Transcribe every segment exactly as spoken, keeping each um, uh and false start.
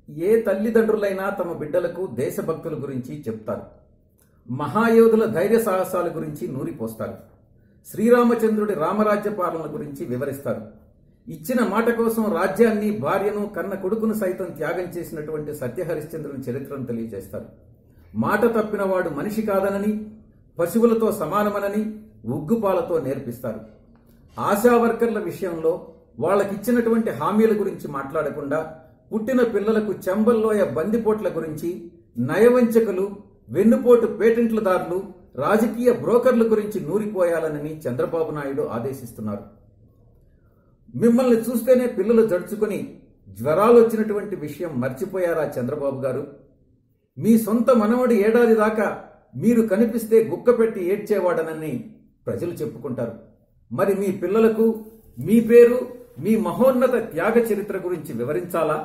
ఏ తల్లిదండ్రులైనా తమ బిడ్డలకు దేశభక్తుల గురించి చెప్తారు. మహాయోధుల ధైర్య సాహసాల గురించి నూరిపోస్తారు. శ్రీరామచంద్రుడి రామరాజ్య పాలన గురించి వివరిస్తారు. ఇచ్చిన మాట కోసం రాజ్యాన్ని, భార్యను, కన్న కొడుకును సైతం త్యాగం చేసినటువంటి సత్యహరిశ్చంద్రుని చరిత్రను తెలియజేస్తారు. మాట తప్పినవాడు మనిషి కాదనని, పశువులతో సమానమనని ఉగ్గుపాలతో నేర్పిస్తారు. ఆశా వర్కర్ల విషయంలో వాళ్ళకిచ్చినటువంటి హామీల గురించి మాట్లాడకుండా పుట్టిన పిల్లలకు చెంబల్లోయ బందిపోట్ల గురించి, నయవంచకులు, వెన్నుపోటు పేటెంట్లదారులు, రాజకీయ బ్రోకర్ల గురించి నూరిపోయాలని చంద్రబాబు నాయుడు ఆదేశిస్తున్నారు. మిమ్మల్ని చూస్తేనే పిల్లలు జడుచుకుని జ్వరాలు వచ్చినటువంటి విషయం మర్చిపోయారా చంద్రబాబు గారు? మీ సొంత మనవడి ఏడాది దాకా మీరు కనిపిస్తే గుక్కపెట్టి ఏడ్చేవాడనని ప్రజలు చెప్పుకుంటారు. మరి మీ పిల్లలకు మీ పేరు, మీ మహోన్నత త్యాగ చరిత్ర గురించి వివరించాలా?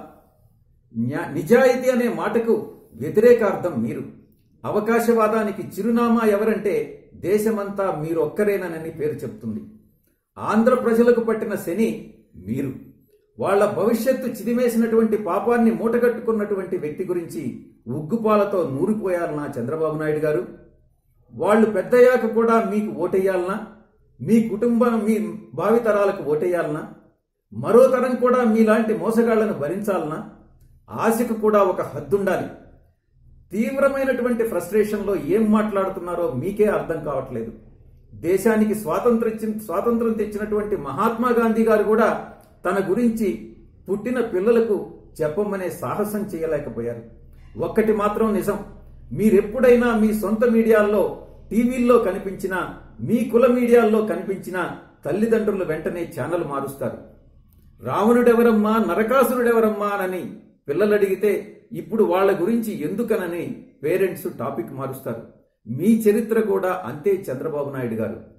నిజాయితీ అనే మాటకు వ్యతిరేకార్థం మీరు. అవకాశవాదానికి చిరునామా ఎవరంటే దేశమంతా మీరొక్కరేనని పేరు చెప్తుంది. ఆంధ్ర ప్రజలకు పట్టిన శని మీరు. వాళ్ల భవిష్యత్తు చిదిమేసినటువంటి పాపాన్ని మూటగట్టుకున్నటువంటి వ్యక్తి గురించి ఉగ్గుపాలతో నూరిపోయాలనా చంద్రబాబు నాయుడు గారు? వాళ్ళు పెద్దయ్యాక కూడా మీకు ఓటేయాలనా? మీ కుటుంబం, మీ భావితరాలకు ఓటేయాలనా? మరో తరం కూడా మీలాంటి మోసగాళ్లను భరించాలనా? ఆశకు కూడా ఒక హద్దుండాలి. తీవ్రమైనటువంటి ఫ్రస్ట్రేషన్లో ఏం మాట్లాడుతున్నారో మీకే అర్థం కావట్లేదు. దేశానికి స్వాతంత్రం స్వాతంత్రం తెచ్చినటువంటి మహాత్మా గాంధీ గారు కూడా తన గురించి పుట్టిన పిల్లలకు చెప్పమనే సాహసం చేయలేకపోయారు. ఒక్కటి మాత్రం నిజం, మీరెప్పుడైనా మీ సొంత మీడియాల్లో, టీవీల్లో కనిపించినా, మీ కుల మీడియాల్లో కనిపించినా తల్లిదండ్రులు వెంటనే ఛానల్ మారుస్తారు. రావణుడెవరమ్మా, నరకాసురుడెవరమ్మా అని పిల్లలు అడిగితే ఇప్పుడు వాళ్ళ గురించి ఎందుకనని పేరెంట్స్ టాపిక్ మారుస్తారు. మీ చరిత్ర కూడా అంతే చంద్రబాబు నాయుడు గారు.